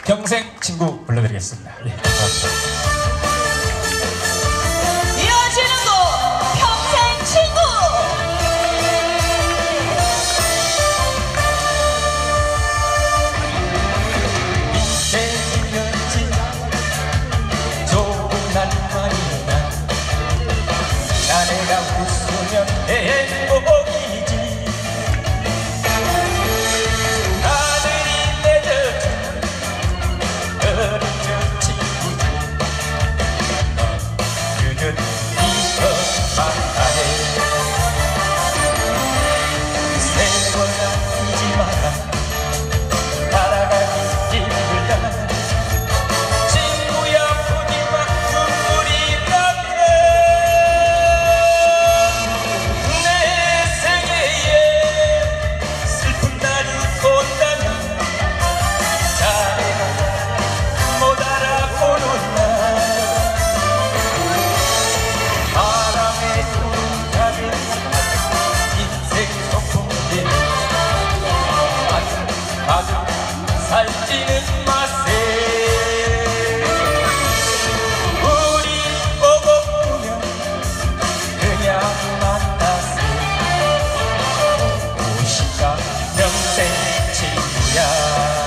평생 친구 불러드리겠습니다. 예, 감사합니다. 이어지는 곡 평생 친구. 이제는지 좋은 날만이나 자네가 웃으면 행복이지. 하늘이 맺어준 어린 저 친구들 그는 이것만 하네. 세월 아끼지 마라. 살아가기 힘들다. 친구야 부디마 눈물이 나게. 내 생애에 슬픈 날이 온다면 자네가 못 알아보는다. 바람에 가득 인생 소풍들 아주 살지는 마세. 우리 보고 보면 그냥 만나세. 무엇인가 평생 친구야.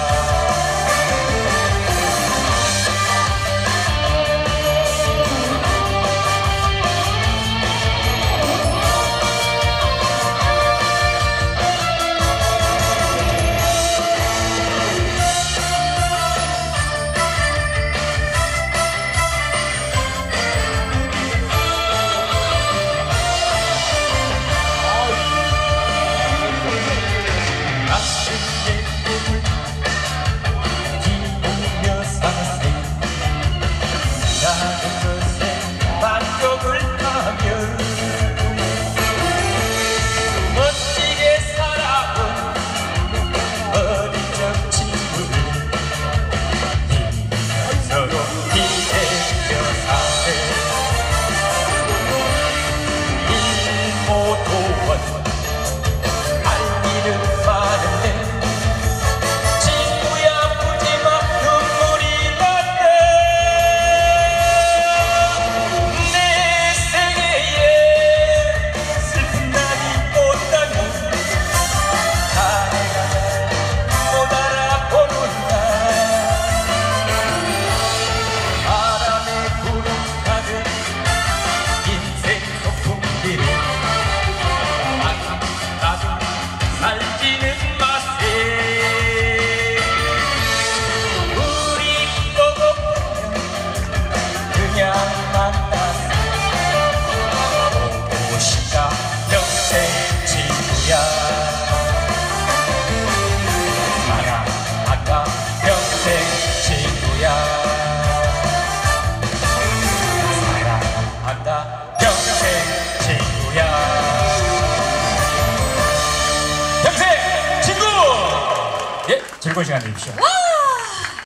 즐거운 시간 되십시오.